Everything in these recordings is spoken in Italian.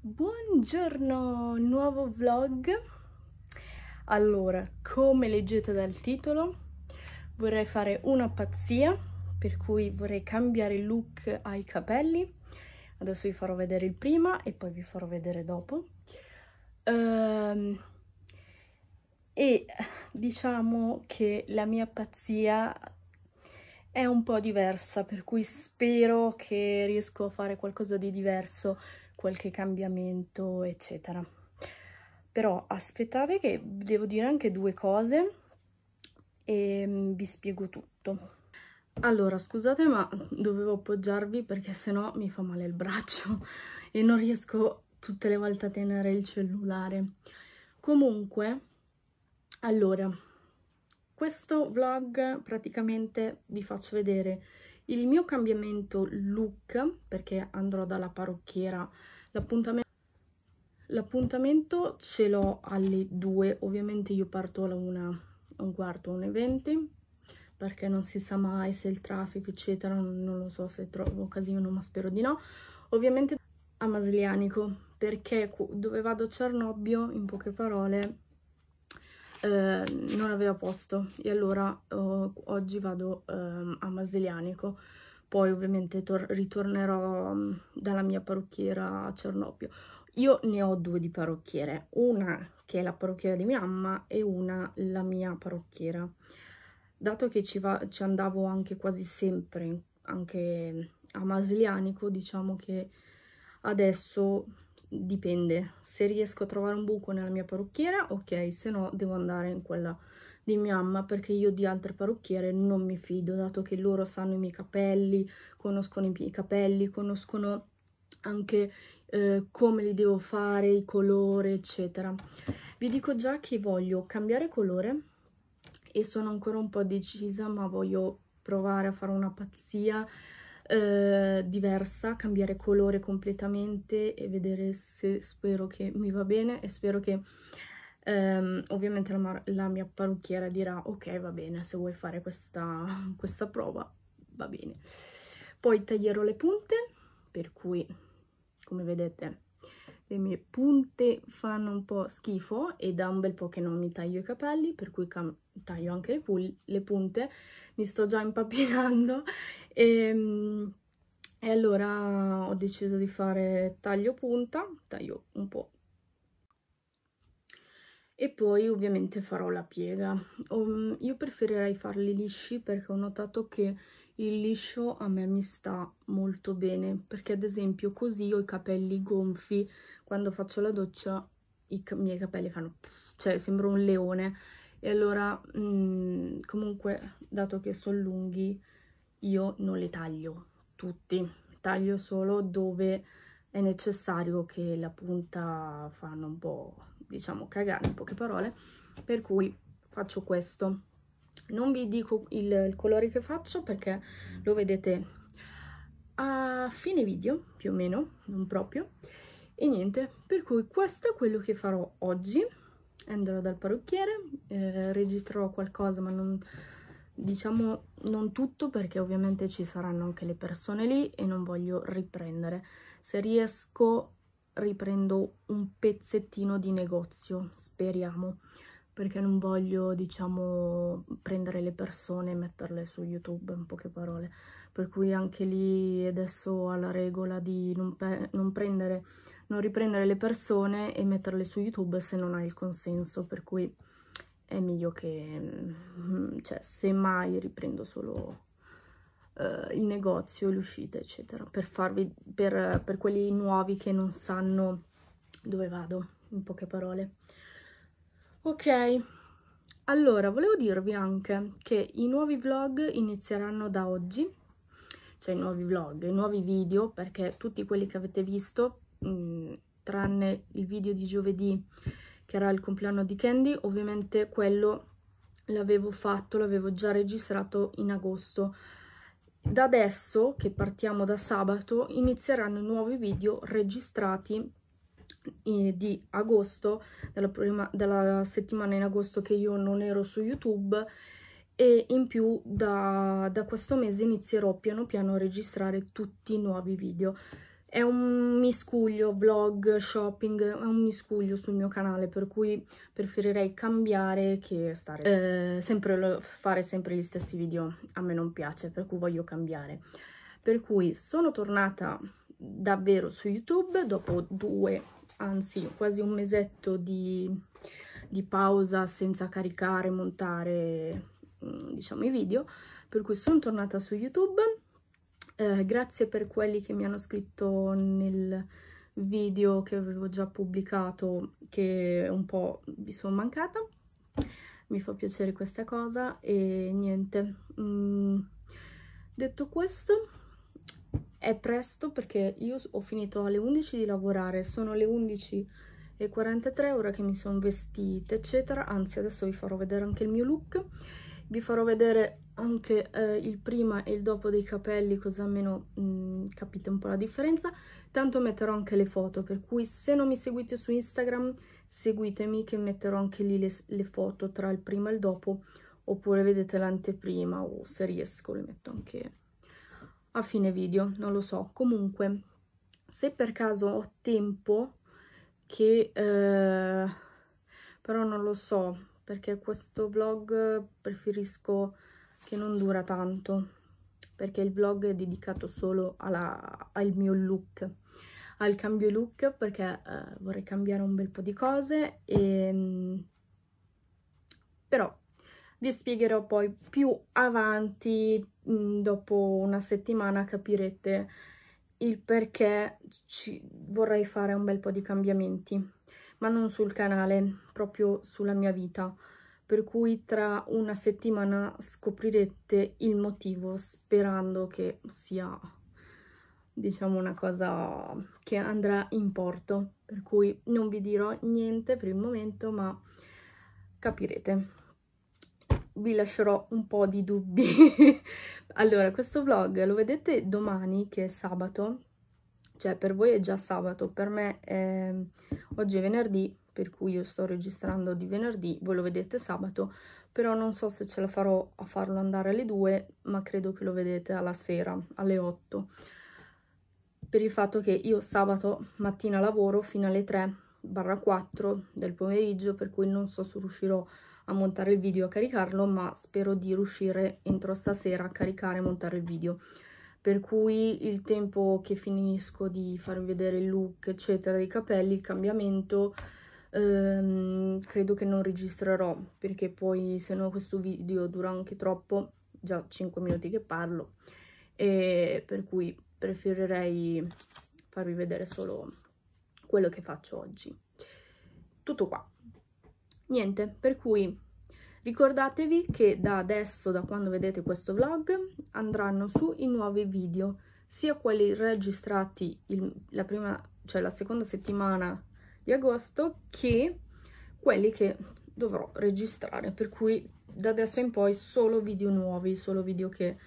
Buongiorno, nuovo vlog. Allora, come leggete dal titolo, vorrei fare una pazzia, per cui vorrei cambiare il look ai capelli. Adesso vi farò vedere il prima e poi vi farò vedere dopo. E diciamo che la mia pazzia è un po' diversa, per cui spero che riesco a fare qualcosa di diverso, qualche cambiamento, eccetera. Però aspettate che devo dire anche due cose e vi spiego tutto. Allora, scusate, ma dovevo appoggiarvi perché sennò mi fa male il braccio e non riesco tutte le volte a tenere il cellulare. Comunque, allora, questo vlog praticamente vi faccio vedere il mio cambiamento look, perché andrò dalla parrucchiera. L'appuntamento ce l'ho alle 2, ovviamente io parto alla 1:15, 1:20, perché non si sa mai se il traffico eccetera, non lo so se trovo casino, ma spero di no. Ovviamente a Maslianico, perché dove vado a Cernobbio, in poche parole, non aveva posto e allora oggi vado a Maslianico. Poi ovviamente ritornerò dalla mia parrucchiera a Cernobbio. Io ne ho due di parrucchiere, una che è la parrucchiera di mia mamma e una la mia parrucchiera. Dato che ci andavo anche quasi sempre, anche a Maslianico, diciamo che adesso dipende. Se riesco a trovare un buco nella mia parrucchiera, ok, se no devo andare in quella di mia mamma, perché io di altre parrucchiere non mi fido, dato che loro sanno i miei capelli, conoscono i miei capelli, conoscono anche come li devo fare, i colori, eccetera. Vi dico già che voglio cambiare colore e sono ancora un po' decisa, ma voglio provare a fare una pazzia diversa, cambiare colore completamente e vedere se, spero che mi va bene e spero che ovviamente la mia parrucchiera dirà ok, va bene, se vuoi fare questa prova va bene. Poi taglierò le punte, per cui come vedete le mie punte fanno un po' schifo e da un bel po' che non mi taglio i capelli, per cui taglio anche le punte. Mi sto già impappinando e allora ho deciso di fare taglio punta, taglio un po'. E poi ovviamente farò la piega. Io preferirei farli lisci perché ho notato che il liscio a me mi sta molto bene, perché ad esempio così ho i capelli gonfi, quando faccio la doccia i miei capelli fanno, cioè sembro un leone. E allora comunque, dato che sono lunghi, io non li taglio tutti, taglio solo dove è necessario, che la punta fanno un po', diciamo, cagare, in poche parole, per cui faccio questo. Non vi dico il colore che faccio perché lo vedete a fine video, più o meno, non proprio. E niente, per cui questo è quello che farò oggi. Andrò dal parrucchiere, registrerò qualcosa, ma non, diciamo, non tutto, perché ovviamente ci saranno anche le persone lì e non voglio riprendere. Se riesco riprendo un pezzettino di negozio, speriamo, perché non voglio, diciamo, prendere le persone e metterle su YouTube, in poche parole. Per cui anche lì adesso ho la regola di non riprendere le persone e metterle su YouTube se non hai il consenso, per cui è meglio che, cioè, se mai riprendo solo il negozio, l'uscita, eccetera, per quelli nuovi che non sanno dove vado, in poche parole. Ok, allora volevo dirvi anche che i nuovi vlog inizieranno da oggi, cioè i nuovi video, perché tutti quelli che avete visto, tranne il video di giovedì che era il compleanno di Candy, ovviamente quello l'avevo già registrato in agosto. Da adesso, che partiamo da sabato, inizieranno i nuovi video registrati di agosto, dalla settimana in agosto che io non ero su YouTube, e in più da questo mese inizierò piano piano a registrare tutti i nuovi video. è un miscuglio, vlog, shopping, è un miscuglio sul mio canale, per cui preferirei cambiare che stare fare sempre gli stessi video. A me non piace, per cui voglio cambiare. Per cui sono tornata davvero su YouTube dopo anzi quasi un mesetto di pausa senza caricare, montare, diciamo, i video, per cui sono tornata su YouTube. Grazie per quelli che mi hanno scritto nel video che avevo già pubblicato che un po' vi sono mancata, mi fa piacere questa cosa. E niente, detto questo, è presto perché io ho finito alle 11 di lavorare, sono le 11:43 ora che mi sono vestita eccetera. Anzi, adesso vi farò vedere anche il mio look, vi farò vedere anche il prima e il dopo dei capelli, così almeno capite un po' la differenza. Tanto metterò anche le foto, per cui se non mi seguite su Instagram seguitemi, che metterò anche lì le foto tra il prima e il dopo, oppure vedete l'anteprima, o se riesco le metto anche a fine video, non lo so. Comunque, se per caso ho tempo, che però non lo so, perché questo vlog preferisco che non dura tanto, perché il vlog è dedicato solo al mio look, al cambio look, perché vorrei cambiare un bel po' di cose, però vi spiegherò poi più avanti, dopo una settimana capirete il perché vorrei fare un bel po' di cambiamenti, ma non sul canale, proprio sulla mia vita. Per cui tra una settimana scoprirete il motivo, sperando che sia, diciamo, una cosa che andrà in porto. Per cui non vi dirò niente per il momento, ma capirete. Vi lascerò un po' di dubbi. Allora, questo vlog lo vedete domani, che è sabato, cioè per voi è già sabato, per me oggi è venerdì, per cui io sto registrando di venerdì, voi lo vedete sabato, però non so se ce la farò a farlo andare alle 2, ma credo che lo vedete alla sera, alle 8, per il fatto che io sabato mattina lavoro fino alle 3/4 del pomeriggio, per cui non so se riuscirò a montare il video e a caricarlo, ma spero di riuscire entro stasera a caricare e montare il video. Per cui il tempo che finisco di farvi vedere il look eccetera dei capelli, il cambiamento, credo che non registrerò, perché poi se no questo video dura anche troppo, già 5 minuti che parlo, e per cui preferirei farvi vedere solo quello che faccio oggi. Tutto qua. Niente, per cui ricordatevi che da adesso, da quando vedete questo vlog, andranno su i nuovi video, sia quelli registrati la seconda settimana di agosto, che quelli che dovrò registrare, per cui da adesso in poi solo video nuovi, solo video che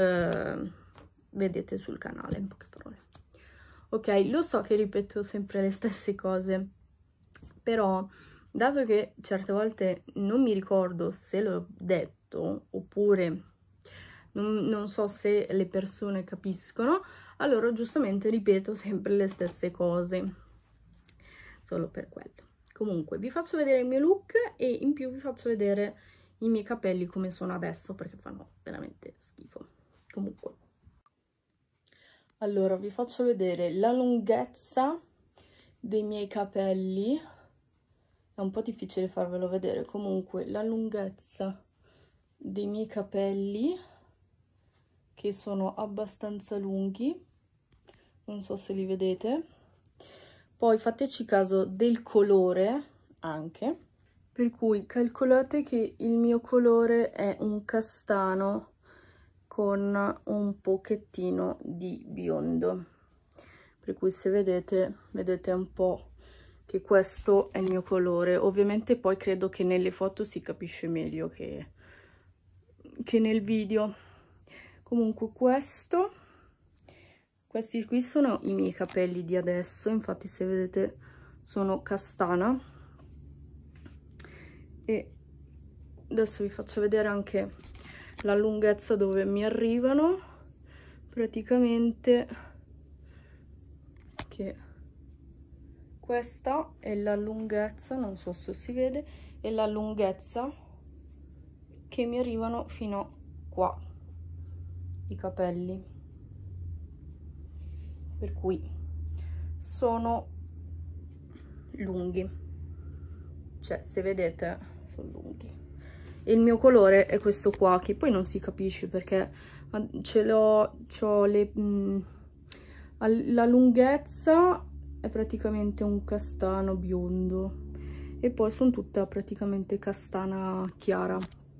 vedete sul canale, in poche parole. Ok, lo so che ripeto sempre le stesse cose, però dato che certe volte non mi ricordo se l'ho detto, oppure non so se le persone capiscono, allora giustamente ripeto sempre le stesse cose, solo per quello. Comunque vi faccio vedere il mio look e in più vi faccio vedere i miei capelli come sono adesso, perché fanno veramente schifo. Comunque, allora vi faccio vedere la lunghezza dei miei capelli. È un po' difficile farvelo vedere, comunque la lunghezza dei miei capelli, che sono abbastanza lunghi, non so se li vedete. Poi fateci caso del colore anche, per cui calcolate che il mio colore è un castano con un pochettino di biondo, per cui se vedete un po' che questo è il mio colore. Ovviamente poi credo che nelle foto si capisce meglio che nel video. Comunque questi qui sono i miei capelli di adesso, infatti se vedete sono castana, e adesso vi faccio vedere anche la lunghezza dove mi arrivano. Praticamente che questa è la lunghezza, non so se si vede, è la lunghezza che mi arrivano fino a qua i capelli, per cui sono lunghi, cioè se vedete sono lunghi. E il mio colore è questo qua, che poi non si capisce perché ce l'ho, la lunghezza è praticamente un castano biondo e poi sono tutta praticamente castana chiara,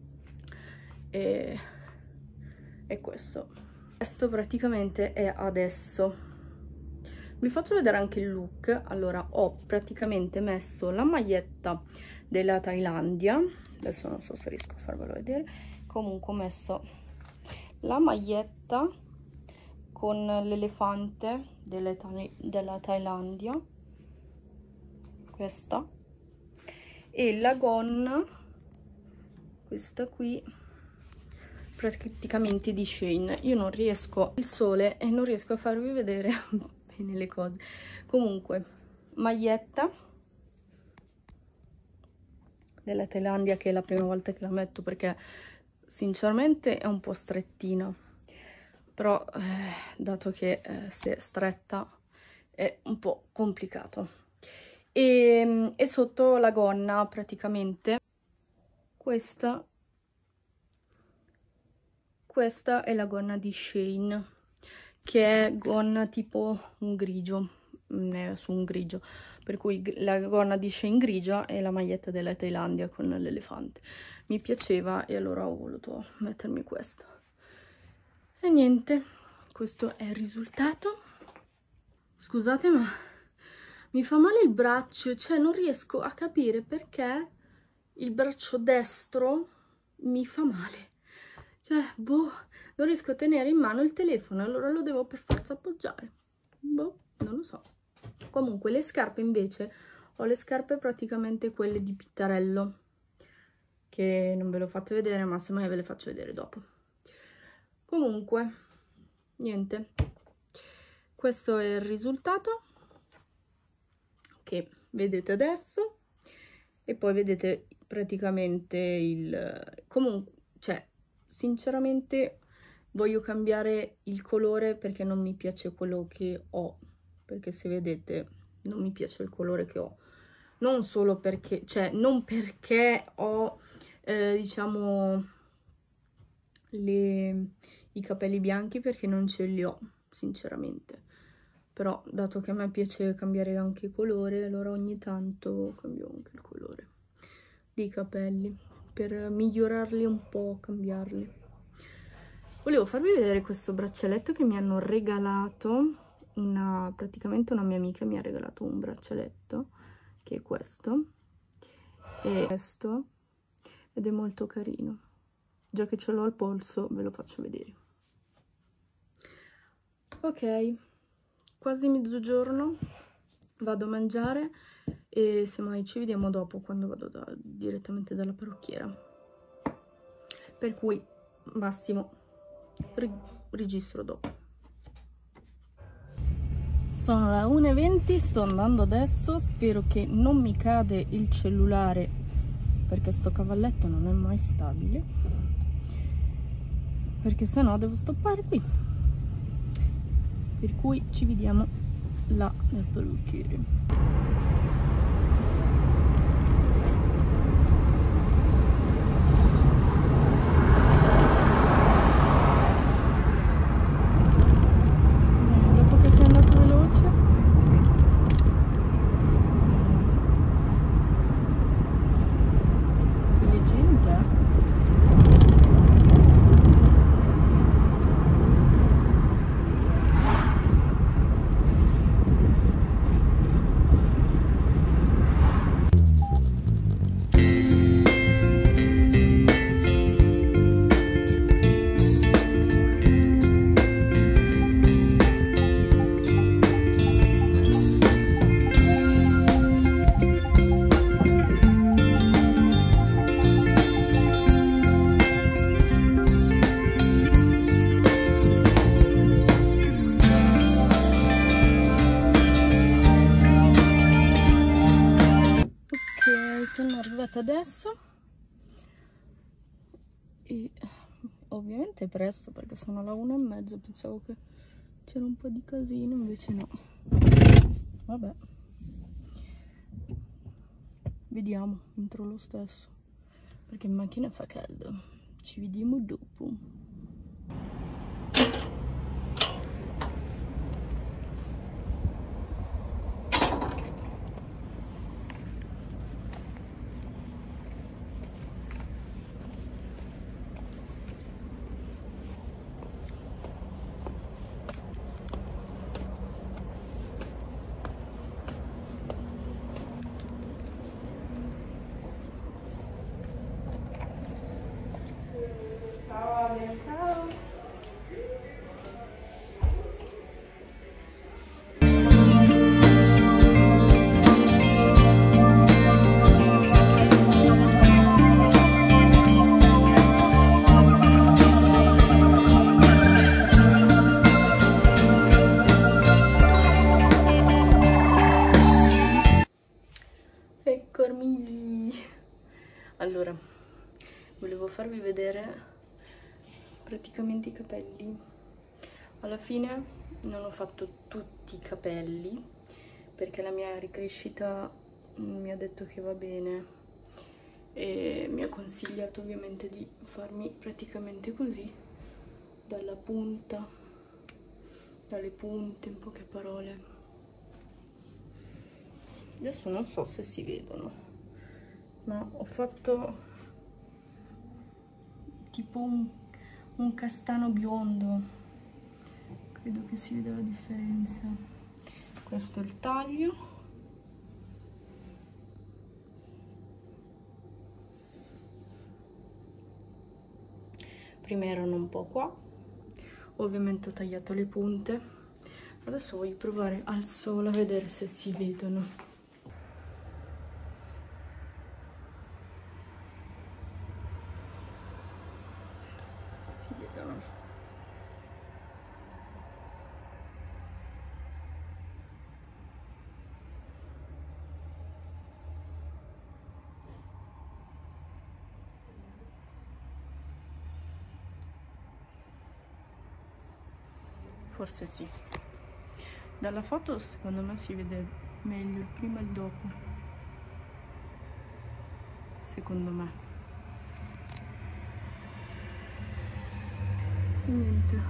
e questo praticamente è adesso. Vi faccio vedere anche il look. Allora, ho praticamente messo la maglietta della Thailandia, adesso non so se riesco a farvelo vedere, comunque ho messo la maglietta con l'elefante della Thailandia, questa, e la gonna, questa qui, praticamente di Shein. Io non riesco, il sole, e non riesco a farvi vedere bene le cose. Comunque, maglietta della Thailandia, che è la prima volta che la metto perché sinceramente è un po' strettina, però dato che se è stretta è un po' complicato. E sotto la gonna praticamente questa è la gonna di Shein, che è gonna tipo un grigio, su un grigio, per cui la gonna di Shein grigia e la maglietta della Thailandia con l'elefante. Mi piaceva e allora ho voluto mettermi questa. E niente, questo è il risultato. Scusate, ma mi fa male il braccio, cioè non riesco a capire perché il braccio destro mi fa male. Cioè, boh, non riesco a tenere in mano il telefono, allora lo devo per forza appoggiare. Boh, non lo so. Comunque, le scarpe invece, ho le scarpe praticamente quelle di Pittarello, che non ve l'ho fatto vedere, ma semmai ve le faccio vedere dopo. Comunque, niente. Questo è il risultato che vedete adesso, e poi vedete praticamente il... Comunque, cioè, sinceramente voglio cambiare il colore perché non mi piace quello che ho, perché se vedete non mi piace il colore che ho, non solo perché, cioè non perché ho diciamo i capelli bianchi, perché non ce li ho sinceramente, però dato che a me piace cambiare anche il colore, allora ogni tanto cambio anche il colore dei capelli per migliorarli un po', cambiarli. Volevo farvi vedere questo braccialetto che mi hanno regalato, praticamente una mia amica mi ha regalato un braccialetto, che è questo, ed è molto carino. Già che ce l'ho al polso, ve lo faccio vedere. Ok, quasi mezzogiorno, vado a mangiare e semmai ci vediamo dopo, quando vado direttamente dalla parrucchiera. Per cui, massimo, registro dopo. Sono le 1:20, sto andando adesso, spero che non mi cade il cellulare perché sto cavalletto non è mai stabile, perché sennò devo stoppare qui. Per cui ci vediamo là nel parrucchiere. sono arrivata adesso e ovviamente presto perché sono alle 1:30, pensavo che c'era un po' di casino, invece no. Vabbè, vediamo, entro lo stesso perché in macchina fa caldo. Ci vediamo dopo. Ciao. Eccomi. Allora, volevo farvi vedere praticamente i capelli. Alla fine non ho fatto tutti i capelli perché la mia ricrescita mi ha detto che va bene e mi ha consigliato ovviamente di farmi praticamente così, dalla punta, dalle punte, in poche parole. Adesso non so se si vedono, ma ho fatto tipo un castano biondo, credo che si veda la differenza. Questo è il taglio, prima erano un po' qua, ovviamente ho tagliato le punte, adesso voglio provare al sole a vedere se si vedono. Si vedono. Forse sì. Dalla foto secondo me si vede meglio il prima e il dopo. Secondo me. Niente.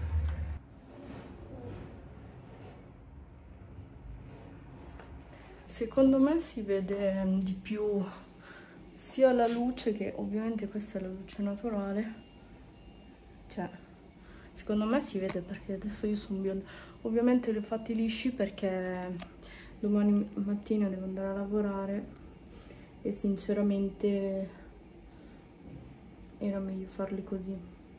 Secondo me si vede di più sia la luce, che ovviamente questa è la luce naturale. Cioè, secondo me si vede perché adesso io sono bionda. Ovviamente li ho fatti lisci perché domani mattina devo andare a lavorare e sinceramente era meglio farli così.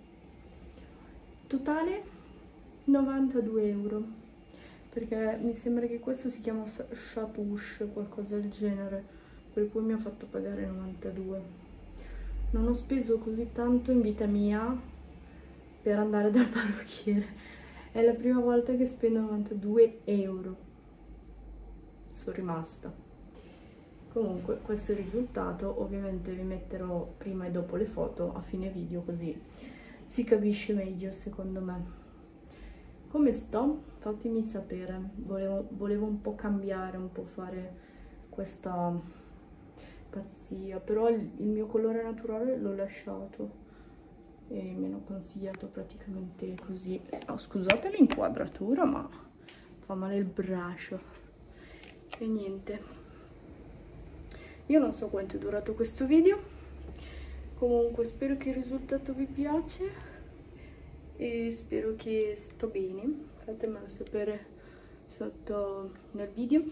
Totale 92 euro, perché mi sembra che questo si chiama chatouche, qualcosa del genere, per cui mi ha fatto pagare 92. Non ho speso così tanto in vita mia per andare dal parrucchiere. È la prima volta che spendo 92 euro. Sono rimasta. Comunque questo è il risultato. Ovviamente vi metterò prima e dopo le foto a fine video, così si capisce meglio secondo me. Come sto? Fatemi sapere. Volevo un po' cambiare, un po' fare questa pazzia, però il mio colore naturale l'ho lasciato e mi hanno consigliato praticamente così. Oh, scusate l'inquadratura, ma fa male il braccio. E niente, io non so quanto è durato questo video, comunque spero che il risultato vi piace e spero che sto bene. Fatemelo sapere sotto nel video.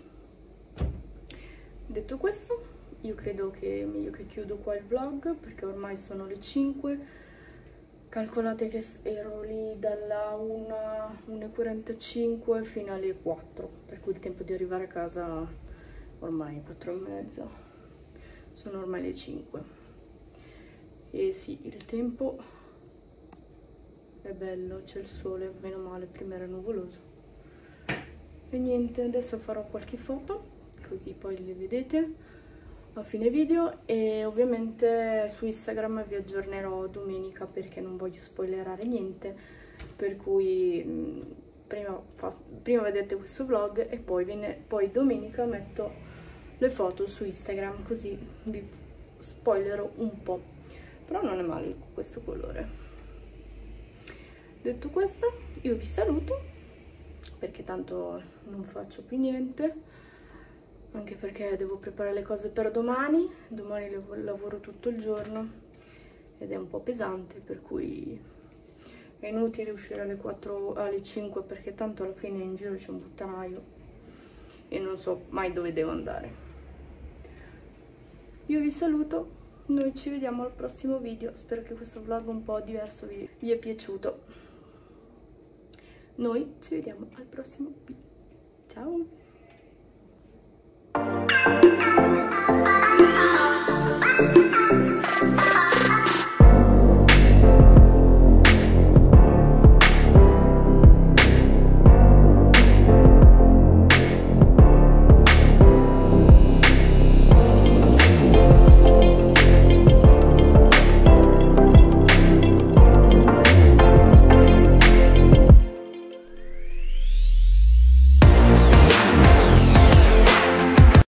Detto questo, io credo che è meglio che chiudo qua il vlog perché ormai sono le 5. Calcolate che ero lì dalla 1:45 fino alle 4, per cui il tempo di arrivare a casa ormai è 4:30, sono ormai le 5. E sì, il tempo è bello, c'è il sole, meno male, prima era nuvoloso. E niente, adesso farò qualche foto, così poi le vedete. a fine video, e ovviamente su Instagram vi aggiornerò domenica perché non voglio spoilerare niente, per cui prima vedete questo vlog e poi domenica metto le foto su Instagram, così vi spoilerò un po', però non è male questo colore. Detto questo, io vi saluto perché tanto non faccio più niente, anche perché devo preparare le cose per domani. Domani lavoro tutto il giorno ed è un po' pesante, per cui è inutile uscire alle 5 perché tanto alla fine in giro c'è un puttanaio e non so mai dove devo andare. Io vi saluto, noi ci vediamo al prossimo video, spero che questo vlog un po' diverso vi è piaciuto. Noi ci vediamo al prossimo video. Ciao!